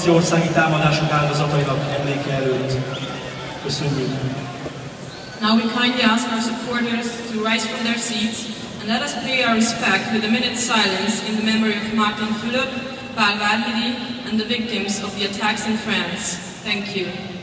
franciaországi támadások áldozatainak emléke előtt. Köszönjük! Now we kindly ask our supporters to rise from their seats and let us pay our respect with a minute's silence in the memory of Martin Fülöp, Pál Várhidi, and the victims of the attacks in France. Thank you.